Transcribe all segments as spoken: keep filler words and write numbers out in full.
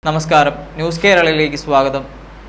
നമസ്കാരം. ന്യൂസ് കേരളയിലേക്ക് സ്വാഗതം.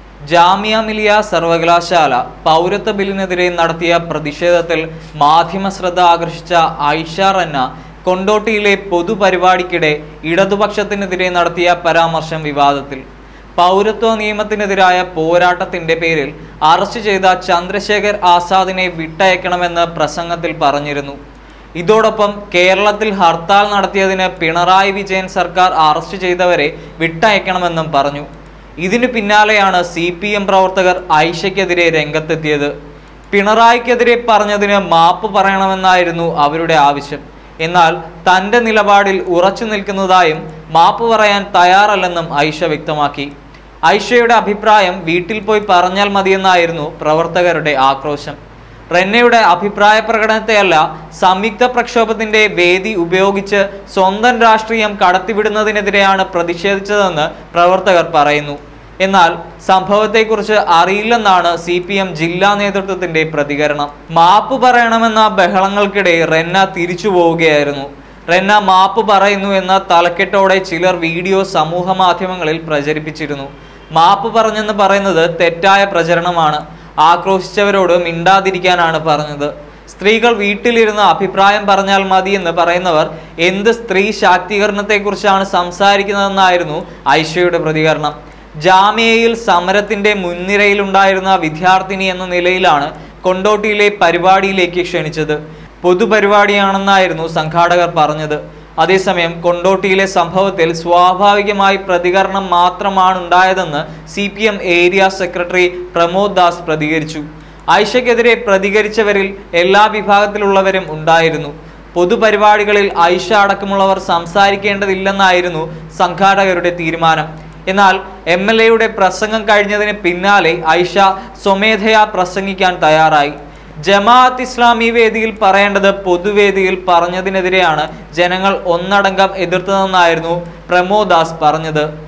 ജാമിയ മിലിയ സർവകലാശാല പൗരത്വ ബില്ലിനെതിരെ നടത്തിയ പ്രതിഷേധത്തിൽ മാധ്യമ ശ്രദ്ധ ആകർഷിച്ച ആയിഷ റന്ന കൊണ്ടോട്ടിയിലെ പൊതുപരിപാടിക്കിടെ ഇടതുപക്ഷത്തിനെതിരെ നടത്തിയ പരാമർശം വിവാദത്തിൽ. പൗരത്വ നിയമത്തിനെതിരായ പോരാട്ടത്തിന്റെ പേരിൽ അറസ്റ്റ് ചെയ്ത ചന്ദ്രശേഖർ ആസാദിനെ വിട്ടയക്കണമെന്ന് പ്രസംഗത്തിൽ പറഞ്ഞിരുന്നു. ഇതോടൊപ്പം കേരളത്തിൽ ഹർത്താൽ നടത്തിയതിന് പിണറായി വിജയൻ സർക്കാർ അറസ്റ്റ് ചെയ്തവരെ വിട്ടയക്കണമെന്നും പറഞ്ഞു. ഇതിനു പിന്നാലെയാണ് സി പി എം പ്രവർത്തകർ ആയിഷയ്ക്കെതിരെ രംഗത്തെത്തിയത്. പിണറായിക്കെതിരെ പറഞ്ഞതിന് മാപ്പ് പറയണമെന്നായിരുന്നു അവരുടെ ആവശ്യം. എന്നാൽ തന്റെ നിലപാടിൽ ഉറച്ചു നിൽക്കുന്നതായും മാപ്പ് പറയാൻ തയ്യാറല്ലെന്നും ആയിഷ വ്യക്തമാക്കി. ആയിഷയുടെ അഭിപ്രായം വീട്ടിൽ പോയി പറഞ്ഞാൽ മതിയെന്നായിരുന്നു പ്രവർത്തകരുടെ ആക്രോശം. റന്നയുടെ അഭിപ്രായ പ്രകടനത്തെയല്ല, സംയുക്ത പ്രക്ഷോഭത്തിന്റെ വേദി ഉപയോഗിച്ച് സ്വന്തം രാഷ്ട്രീയം കടത്തിവിടുന്നതിനെതിരെയാണ് പ്രതിഷേധിച്ചതെന്ന് പ്രവർത്തകർ പറയുന്നു. എന്നാൽ സംഭവത്തെക്കുറിച്ച് അറിയില്ലെന്നാണ് സി പി എം ജില്ലാ നേതൃത്വത്തിന്റെ പ്രതികരണം. മാപ്പ് പറയണമെന്ന ബഹളങ്ങൾക്കിടെ റന്ന തിരിച്ചു പോവുകയായിരുന്നു. റന്ന മാപ്പ് പറയുന്നു എന്ന തലക്കെട്ടോടെ ചിലർ വീഡിയോ സമൂഹ മാധ്യമങ്ങളിൽ പ്രചരിപ്പിച്ചിരുന്നു. മാപ്പ് പറഞ്ഞെന്ന് പറയുന്നത് തെറ്റായ പ്രചരണമാണ്. ആക്രോശിച്ചവരോട് മിണ്ടാതിരിക്കാനാണ് പറഞ്ഞത്. സ്ത്രീകൾ വീട്ടിലിരുന്ന് അഭിപ്രായം പറഞ്ഞാൽ മതിയെന്ന് പറയുന്നവർ എന്ത് സ്ത്രീ ശാക്തീകരണത്തെക്കുറിച്ചാണ് സംസാരിക്കുന്നതെന്നായിരുന്നു ആയിഷയുടെ പ്രതികരണം. ജാമിയയിൽ സമരത്തിന്റെ മുൻനിരയിലുണ്ടായിരുന്ന വിദ്യാർത്ഥിനി എന്ന നിലയിലാണ് കൊണ്ടോട്ടിയിലെ പരിപാടിയിലേക്ക് ക്ഷണിച്ചത്. പൊതുപരിപാടിയാണെന്നായിരുന്നു സംഘാടകർ പറഞ്ഞത്. അതേസമയം കൊണ്ടോട്ടിയിലെ സംഭവത്തിൽ സ്വാഭാവികമായി പ്രതികരണം മാത്രമാണ് ഉണ്ടായതെന്ന് C P M area secretary Pramod Das പ്രതികരിച്ചു. ആയിഷയ്ക്കെതിരെ പ്രതികരിച്ചവരിൽ എല്ലാ വിഭാഗത്തിലുള്ളവരും ഉണ്ടായിരുന്നു. പൊതുപരിപാടികളിൽ ആയിഷ അടക്കമുള്ളവർ സംസാരിക്കേണ്ടതില്ലെന്നായിരുന്നു സംഘാടകരുടെ തീരുമാനം. എന്നാൽ എം എൽ എയുടെ പ്രസംഗം കഴിഞ്ഞതിന് പിന്നാലെ ആയിഷ സ്വമേധയാ പ്രസംഗിക്കാൻ തയ്യാറായി. ജമാഅത്ത് ഇസ്ലാമി വേദിയിൽ പറയേണ്ടത് പൊതുവേദിയിൽ പറഞ്ഞതിനെതിരെയാണ് ജനങ്ങൾ ഒന്നടങ്കം എതിർത്തതെന്നായിരുന്നു പ്രമോദ് ദാസ് പറഞ്ഞത്.